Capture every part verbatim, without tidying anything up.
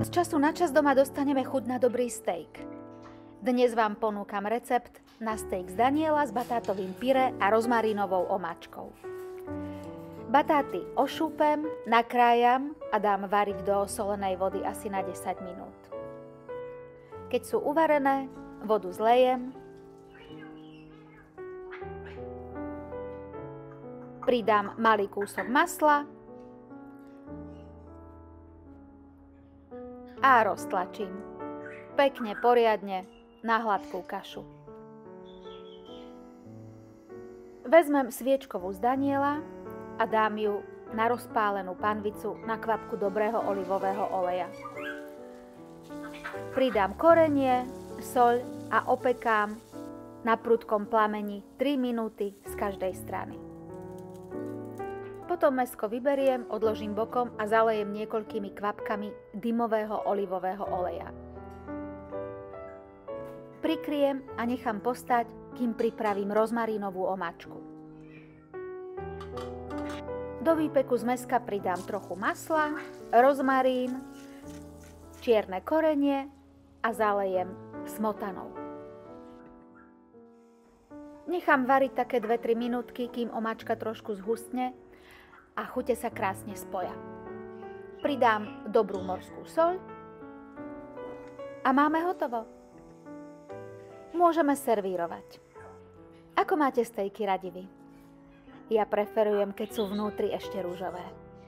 Z času na čas doma dostaneme chuť na dobrý steak. Dnes vám ponúkam recept na steak z Daniela s batátovým pyré a rozmarínovou omáčkou. Batáty ošúpem, nakrájam a dám variť do osolenej vody asi na desať minút. Keď sú uvarené, vodu zlejem, pridám malý kúsok masla a roztlačím pekne, poriadne na hladkú kašu. Vezmem sviečkovú z Daniela a dám ju na rozpálenú panvicu na kvapku dobrého olivového oleja. Pridám korenie, soľ a opekám na prudkom plameni tri minúty z každej strany. Potom mäsko vyberiem, odložím bokom a zalejem niekoľkými kvapkami dymového olivového oleja. Prikriem a nechám postať, kým pripravím rozmarínovú omáčku. Do výpeku z mäska pridám trochu masla, rozmarín, čierne korenie a zalejem smotanou. Nechám variť také dve tri minútky, kým omáčka trošku zhustne a chute sa krásne spoja. Pridám dobrú morskú soľ a máme hotovo. Môžeme servírovať. Ako máte stejky radi vy? Ja preferujem, keď sú vnútri ešte rúžové.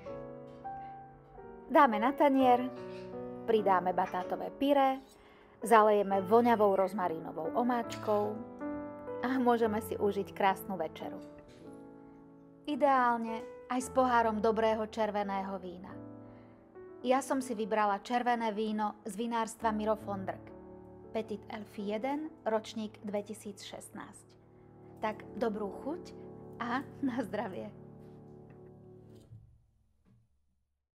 Dáme na tanier, pridáme batátové pyré, zalejeme voňavou rozmarínovou omáčkou a môžeme si užiť krásnu večeru. Ideálne aj s pohárom dobrého červeného vína. Ja som si vybrala červené víno z vinárstva Miro von Drk, Petit Elfy jeden, ročník dvetisícšestnásť. Tak dobrú chuť a na zdravie.